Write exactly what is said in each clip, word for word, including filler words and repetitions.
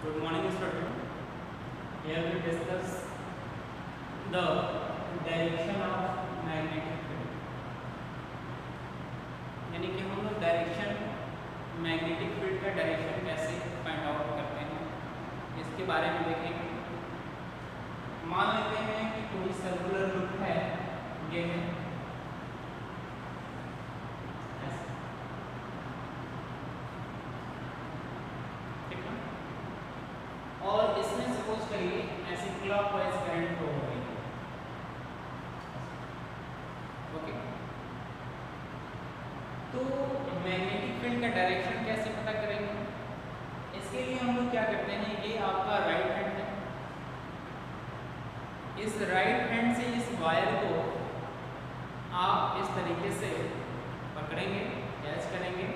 Good morning, student. Here we discuss the direction of magnetic field. यानी कि हम लोग डायरेक्शन मैग्नेटिक फील्ड का डायरेक्शन कैसे फाइंड आउट करते हैं इसके बारे में देखेंगे। मान लेते हैं कि कोई सर्कुलर लूप है, ये है ऐसे, ठीक है, और इसमें सपोज करिए ऐसे क्लॉकवाइज करंट फ्लो हो रही है। ओके, तो मैग्नेटिक फील्ड का डायरेक्शन कैसे पता करेंगे? इसके लिए हम लोग क्या करते हैं, ये आपका राइट हैंड है, इस राइट हैंड से इस वायर को आप इस तरीके से पकड़ेंगे, कैच करेंगे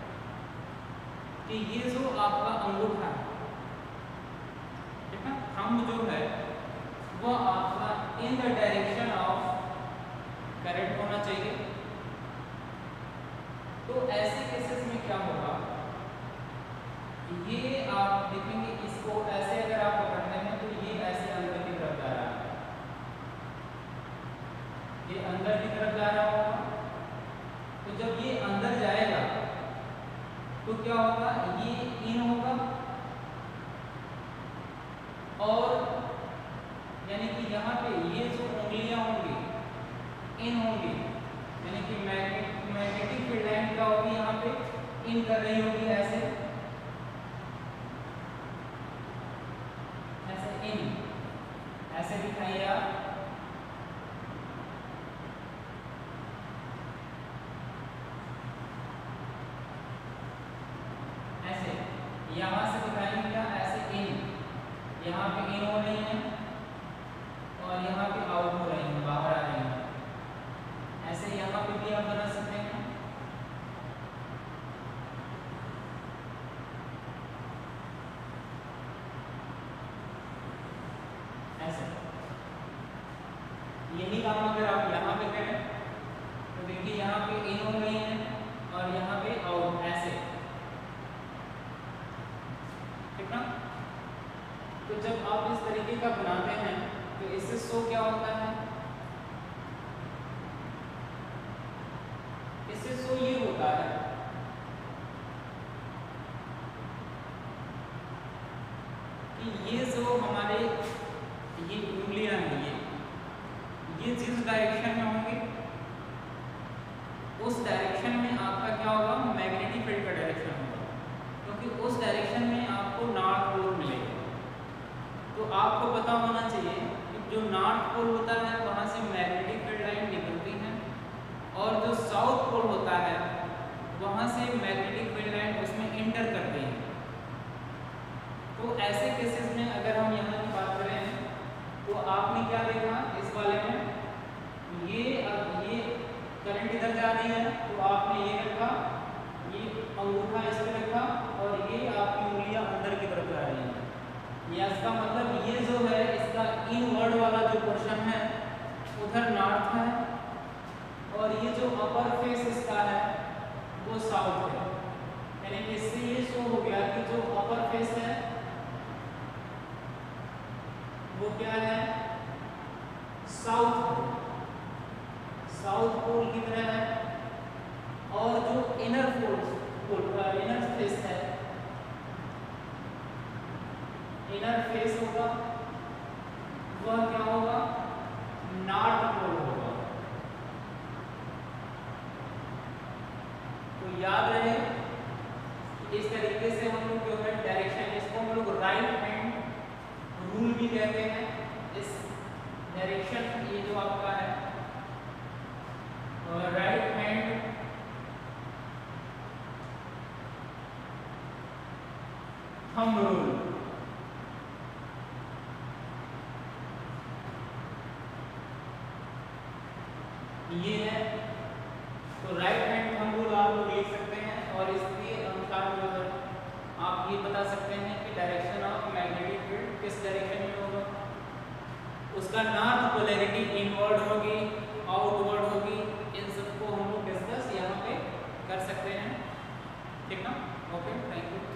कि ये जो आपका अंगूठा है, ठीक है, थंब जो है वो आपका in the direction of current होना चाहिए। तो ऐसे केसेस में क्या होगा, ये आप देखेंगे इसको ऐसे अगर आप पकड़ते हैं तो ये ऐसे अंदर की तरफ जा रहा है, ये अंदर की तरफ जा रहा होगा। तो जब ये अंदर जाएगा तो क्या होगा, ये इन होगा और यानी कि यहाँ पे ये जो उंगलियां होंगी इन होंगी, यानी कि मैग्नेटिक फील्ड लाइन क्या होगी, यहाँ पे इन कर रही होगी, ऐसे ऐसे इन, ऐसे दिखाइए आप, ऐसे यहाँ से दिखाएंगे क्या, ऐसे इन, यहाँ पे इन हो रही है और यहाँ पे आउट हो रही है, बाहर आ रही है। ऐसे यहाँ पे भी आप बना सकते हैं, ऐसे। यही काम अगर आप यहाँ पे करें तो देखिए यहाँ पे इन हो रही है और यहाँ पे आउट, ऐसे, ठीक ना। तो जब आप इस तरीके का बनाते हैं तो इससे शो क्या होता है, इससे शो ये होता है कि ये जो हमारे ये उंगलियां हैं, ये ये जिस डायरेक्शन में होंगे उस डायरेक्शन में आपका क्या होगा, मैग्नेटिक फील्ड का डायरेक्शन होगा, क्योंकि उस डायरेक्शन में आपको नॉर्थ पोल मिलेगा। तो आपको पता होना चाहिए कि जो नॉर्थ पोल होता है वहां से मैग्नेटिक फील्ड लाइन निकलती है और जो साउथ पोल होता है वहां से मैग्नेटिक फील्ड लाइन उसमें इंटर करती है। तो ऐसे केसेस में अगर हम यहाँ की बात करें तो आपने क्या देखा इस वाले में, ये अब ये करंट इधर जा रही है तो आपने ये रखा, ये अंगूठा इस पे रखा और ये आपकी उंगलियां अंदर की तरफ जा रही हैं। या इसका मतलब ये जो है इसका इनवर्ड वाला जो पोर्शन है उधर नॉर्थ है और ये जो अपर फेस इसका है वो साउथ है। यानी कि इससे ये शो हो गया कि जो अपर फेस है वो क्या है, साउथ है, साउथ पोल की तरह है, और जो इनर पोल इनर फेस है, इनर फेस होगा वह क्या होगा, नॉर्थ पोल होगा। तो याद रहे इस तरीके से हम लोग जो है डायरेक्शन, इसको हम लोग राइट हैंड रूल भी कहते हैं। इस डायरेक्शन ये जो आपका है और राइट हैंड थंब रूल, ये है। तो राइट हैंड थंब रूल आप लोग लिख सकते हैं और इसके अनुसार जो है आप ये बता सकते हैं कि डायरेक्शन ऑफ मैग्नेटिक फील्ड किस डायरेक्शन में होगा। उसका नॉर्थ पोलैरिटी इनवर्ड होगी, आउटवर्ड होगी, इन सबको हम लोग डिस्कस यहाँ पे कर सकते हैं, ठीक ना। Okay, thank you.